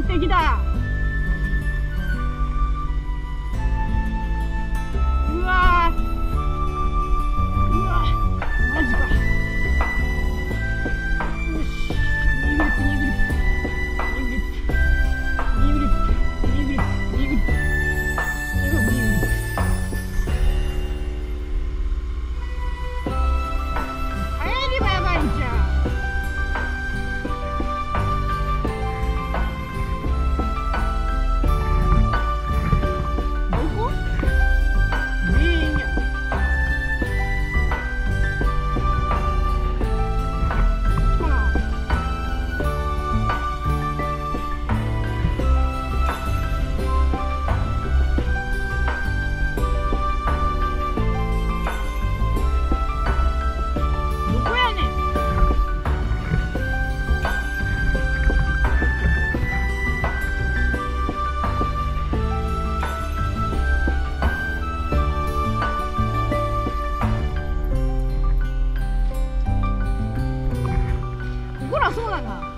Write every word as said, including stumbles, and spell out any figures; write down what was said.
ってきた。うわー、うわマジか。よし、にグリップにグリップにグリップにグリップにグリップにグリップにグリップ入ればやばいんじゃん。そうだな。